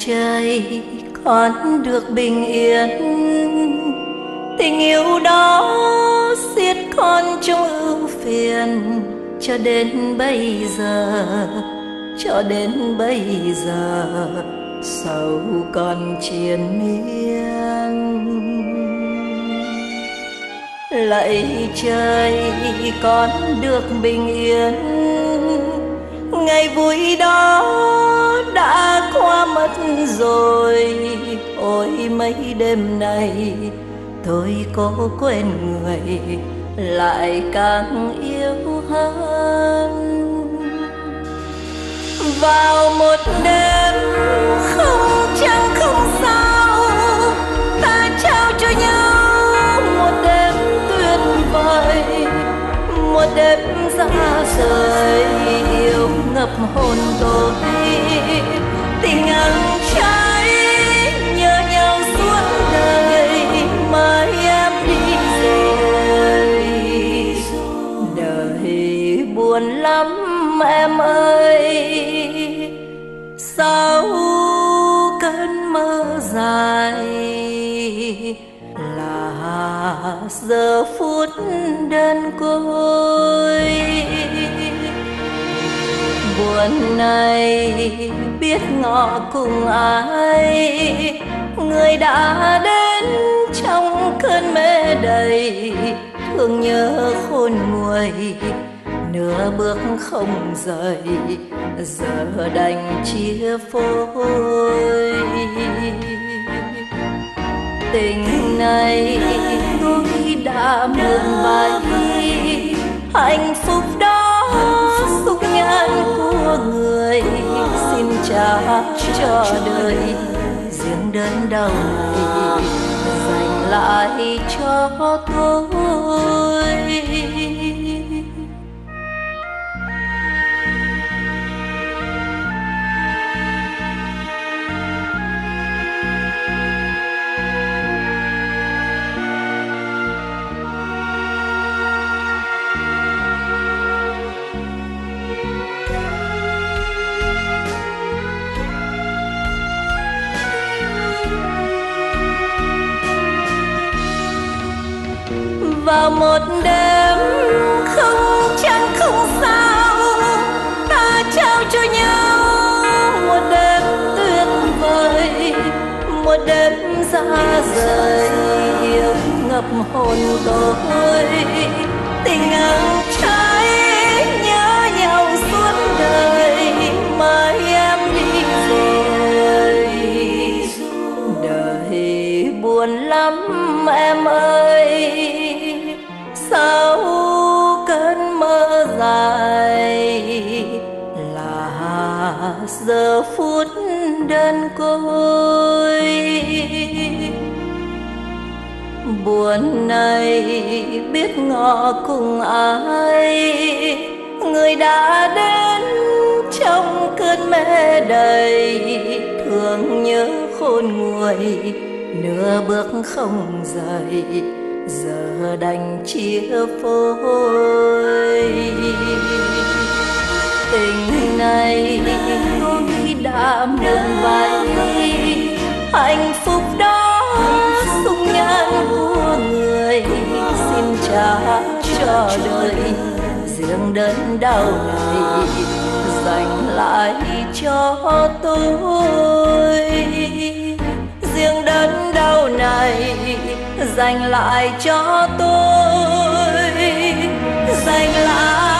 trời còn được bình yên, tình yêu đó xiết con trong ưu phiền. Cho đến bây giờ, cho đến bây giờ sầu còn triền miên. Lạy trời con được bình yên, ngày vui đó đã qua mất rồi. Ôi mấy đêm này tôi có quên người, lại càng yêu hơn. Vào một đêm không trăng không sao, ta trao cho nhau một đêm tuyệt vời, một đêm ra rời yêu ngập hồn tôi. Tình ăn cháy nhớ nhau suốt đời, mai em đi rồi. Đời buồn lắm em ơi, sau cơn mơ dài là giờ phút đơn côi. Buồn này biết ngỏ cùng ai, người đã đến trong cơn mê đầy, thương nhớ khôn nguôi nửa bước không rời, giờ đành chia phôi. Tình này tôi đã mượn bay, hạnh phúc đó xúc nhan của người, xin trả cho đời riêng đơn đau này, dành lại cho tôi. Vào một đêm không trăng không sao, ta trao cho nhau một đêm tuyệt vời, một đêm ra rời yêu ngập hồn tôi. Tình ăn cháy nhớ nhau suốt đời, mai em đi rồi. Đời buồn lắm em ơi, sau cơn mơ dài là giờ phút đơn côi. Buồn này biết ngỏ cùng ai, người đã đến trong cơn mê đầy, thương nhớ khôn nguôi nửa bước không rời, giờ đành chia phôi. Tình này tôi đã mượn bay, hạnh phúc đó xúc nhan của người, xin trả cho đời riêng đơn đau này, dành lại cho tôi. Riêng đơn đau này dành lại cho tôi, dành lại